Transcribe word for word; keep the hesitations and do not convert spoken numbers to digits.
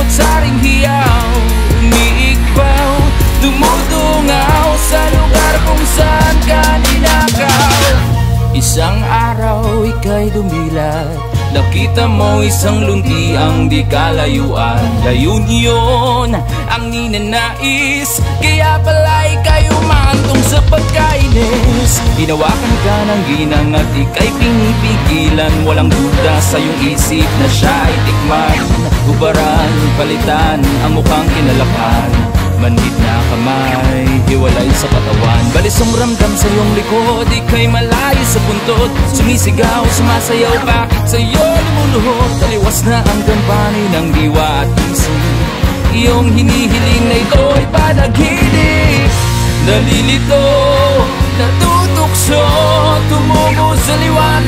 kutsaring hiyaw, umiikbaw, dumudungaw sa lugar kung saan ka ninakaw. Isang araw ika'y dumilat, nakita mo isang luntiang di kalayuan. Layun yun ang ninanais, kaya pala ika'y umantong sa pagkainis. Hinawakan ka ng ginang at ika'y pinipigilan, walang duda sa iyong isip na siya ay tikman. Hubaran, palitan ang mukhang kinalakan, manhid na kamay, hiwalay sa katawan. Balisong ramdam sa iyong likod, ika'y malayo sa puntod. Sumisigaw, sumasayaw, bakit sa'yo lumuluhod? Taliwas na ang gampani ng diwa at isip, iyong hinihiling na ito'y panaginip. Nalilito, natutukso, tumungo sa liwanag.